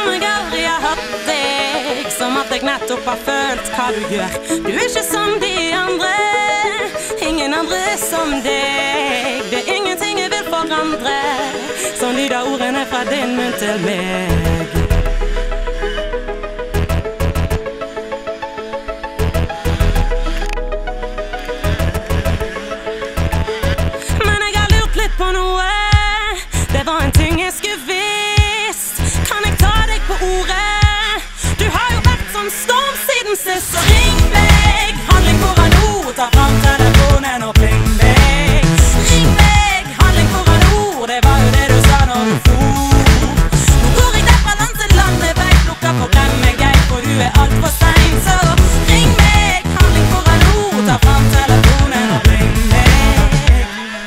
jeg aldri har hatt deg. Som at jeg nettopp har følt hva du gjør. Du er ikke som de andre, ingen andre som deg. Det er ingenting jeg vil forandre. Sånn lyder ordene fra din munn til meg. Men jeg har lurt litt på noe. Det var en ting jeg skulle visst. Kan jeg ta deg på ordet? Du har jo vært som storm siden sist. Så ring meg, handling foran ord. Ta fram telefonen og pling meg. Ring meg, handling foran ord. Det var jo det du sa når du for. Nå går jeg der fra land til land. Jeg vet lukka på glem meg, jeg, for du er alt for sein. Så ring meg, handling foran ord. Ta fram telefonen og pling meg.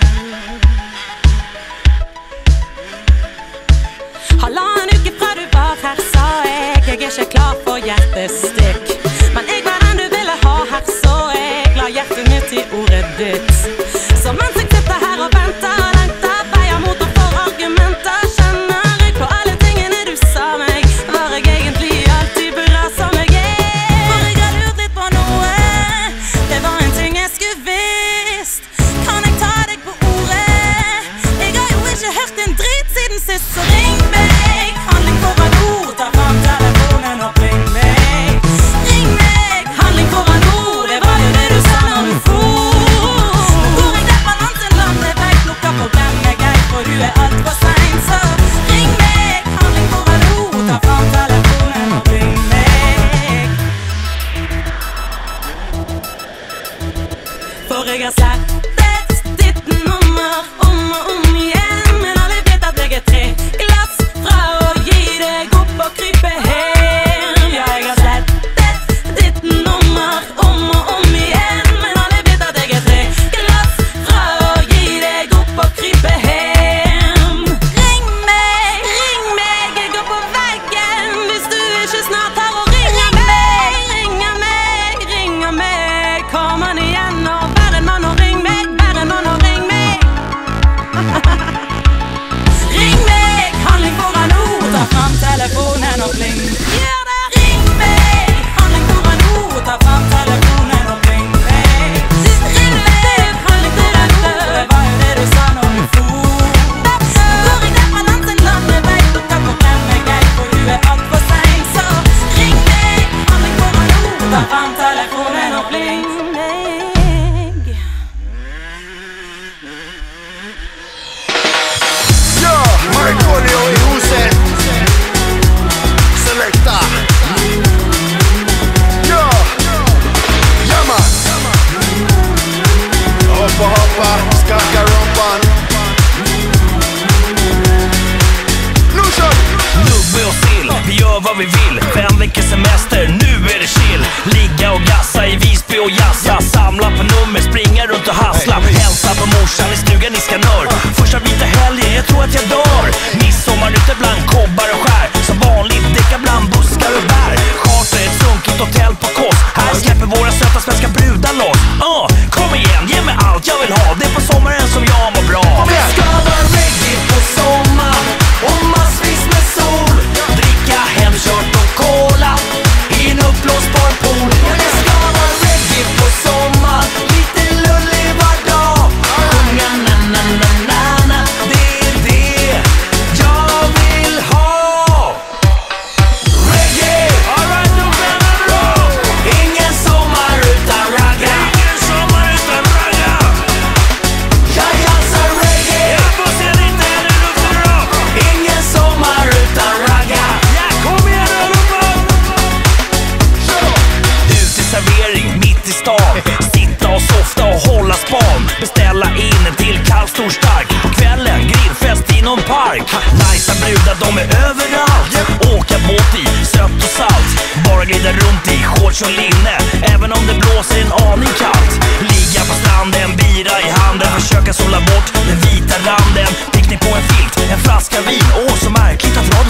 Halvannen uke fra du var her, sa jeg er ikke klar for hjertestikk. Men jeg var den du ville ha her, så jeg la hjertet mitt i ordet ditt. Så mens jeg sitter her og venter og lengter, veier mot og for argumenter, kjenner jeg på alle tingene du sa meg. Var jeg egentlig alltid bra som jeg er? For jeg har lurt litt på noe. Det var en ting jeg skulle visst. Kan jeg ta deg på ordet? Jeg har jo ikke hørt en drit siden sist. Så ring meg, handling foran ord. Ta fram telefonen og pling meg. Ring meg, handling foran ord. Det var jo det du sa når du for. Nå går jeg der fra land til land. Jeg vet lukka på glem meg, jeg, for du er alt for sein. Så ring meg, handling foran ord. Ta fram telefonen og pling meg. For jeg har sett ditt nummer om og om igjen. Men alle vet at jeg er 3 glass fra å gi deg opp og krype hjem. Ja, jeg har slettet ditt nummer om og om igjen. Men alle vet at jeg er 3 glass fra å gi deg opp og krype hjem. Ring meg, jeg går på veggen. Hvis du ikke snart tar og ringer meg. Ringer meg. Kom an igjen og vær en mann og ring meg. Vær en mann og ring meg. Ring meg, handling foran ord. Ta fram telefonen og pling. Gjør det! Ring meg, handling foran ord. Ta fram telefonen og pling meg. Ring meg, handling foran ord. Det var jo det du sa når du for. Nå går jeg der fra land til land. Jeg vet lukka på glem meg, jeg, for du er alt for sein. Så ring meg, handling foran ord. Ta fram telefonen og pling meg. Ja, Marconio i huset. Selecta. Ja, ja man. Hoppa, skaka rumpan. Nu kör vi. Nubbe och sill, vi gör vad vi vill. 5 veckors semester, nu är det chill. Ligga och gassa i Visby och jassa. Samla på nummer, springa runt och hassla. Hälsa på morsan i stugan i Skanör. Första vita helgen, jag tror att jag dör. Midsommar ute bland kobbar och skär. Som vanligt, däcka bland buskar och bär. Charter ett sunkigt hotell på Kås. Här släpper våra söta svenska brudar loss. Kom igen, ge mig allt jag vill ha. Det är på sommaren som jag mår bra. Det ska vara reggae på sommar och massvis med sol. Dricka hemkört och cola i en uppblåsbar pool. Ja, det ska vara reggae på sommar, lite lullig var dag. Sjunga na-na-na-na-na, det är det jag vill ha. Reggae, alright, nu bränner bra. Ingen sommar utan ragga. Ingen sommar utan ragga. Jag dansar reggae. Jag får se lite hur du får bra. Ingen sommar utan ragga. Ja, kom igen allihopa. Uteservering mitt i stan. Sitta och softa och hålla span. Beställa in en till kall stor stark. På kvällen grillfest i någon park. Najsa brudar, de är överallt. Åka båt i sött och salt. Bara glida runt i shorts och linne. Även om det blåser en aning kallt. Ligga på stranden, bira i handen. Försöka sola bort den vita randen. Picknick på en filt, en flaska vin. Åh, så märkligt att